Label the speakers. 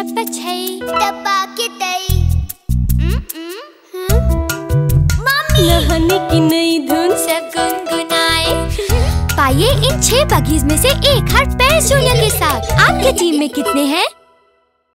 Speaker 1: पछई
Speaker 2: दबा के दई।
Speaker 1: मम्मी नहाने की नई धुन सब गुनगुनाए। पाइए इन 6 बगीज में से एक हर पेरिस जूनियर के साथ। आपके टीम में कितने हैं?